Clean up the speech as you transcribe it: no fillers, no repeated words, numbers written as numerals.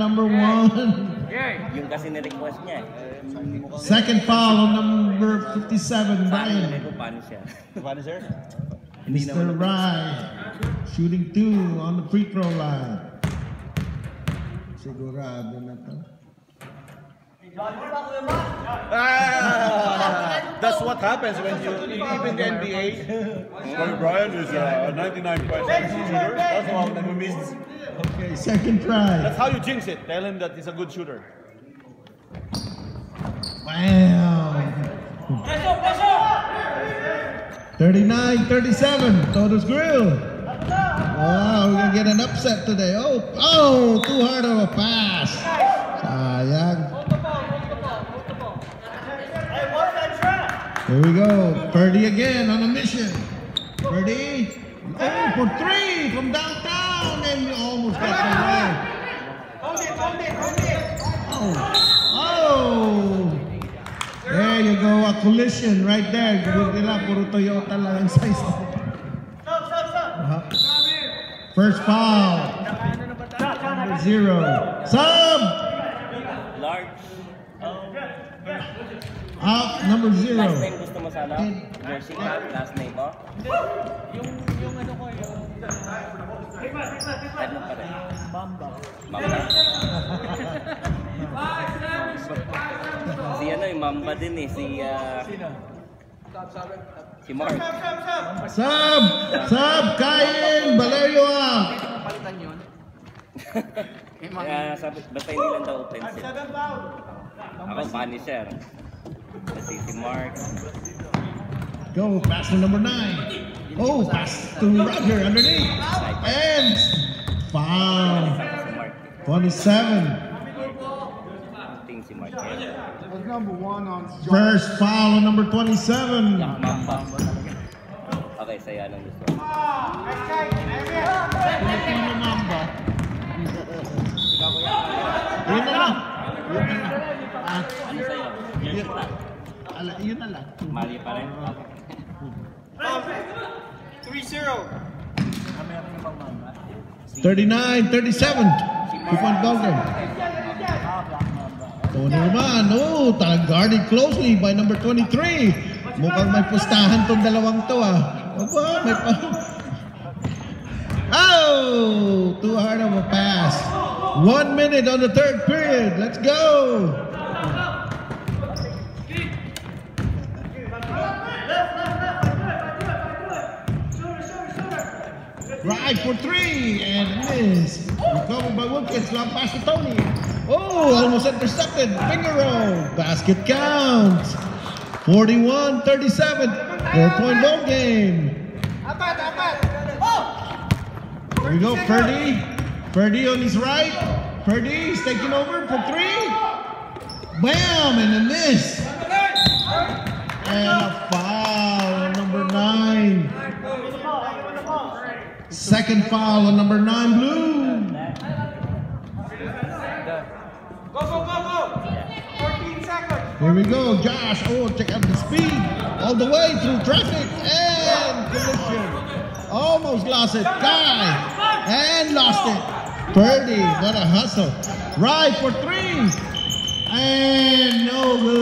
number 1. Yung kasi ni-request niya. Second foul on number 57, Brian. Vanisher? Mr. Rye shooting 2 on the free throw line. Sigurado na to. That's what happens when you even the NBA. Brian is a 99% shooter. That's how we missed. Okay, second try. That's how you jinx it. Tell him that he's a good shooter. Wow. 39-37, Toto's Grill. Wow, we're gonna get an upset today. Oh, too hard of a pass. Sayang. Here we go. Purdy again on a mission. Purdy. Oh, for 3 from downtown, and you almost got the away. Oh. There you go, a collision right there. Buti lang, puro Toyota lang ang size. First foul. Number 0. Sub! Large. Out, number 0. Last name gusto mo sana? Jersey ka? Last name mo? Yung ano ko, yung... Ano pa rin? Mamba. Mamba? Si ano, yung Mamba din eh. Si Mark. Sub! Kain! Valerio ah! Palitan yun. Basta hindi lang daw offensive. Ako, Vanisher. Kasi si Mark. Go, pass to number 9. Oh, pass to Roger underneath. And foul. Si Mark. 27. Ting si Mark. Was number 1 on First foul on number 27. Mamba. Okay, saya lang gusto. Filipino Mamba. Yun na lang. Ano sa'yo? Jersey ka? Yun na lang. Mali pa rin? 39-37. 2-point ball game. Tony naman. Oh, talagang guarded closely by number 23. Mukhang may pustahan tong dalawang to ah. Aba, may pa... Oh! Too hard of a pass. 1 minute on the third period. Let's go! Right for 3 and miss. Recovered by Wilkins. Long pass to Tony. Oh, almost intercepted. Finger roll. Basket counts. 41-37. 4-point ball game. Here we go, Purdy. Purdy on his right. Purdy is taking over for 3. Bam! And a miss. And a foul on number 9. Second foul on number 9, Blue. Go! 14 seconds. Here we go, Josh. Oh, check out the speed. All the way through traffic and collision. Almost lost it. Guy. And lost it. Purdy, what a hustle. Right for 3. And no good.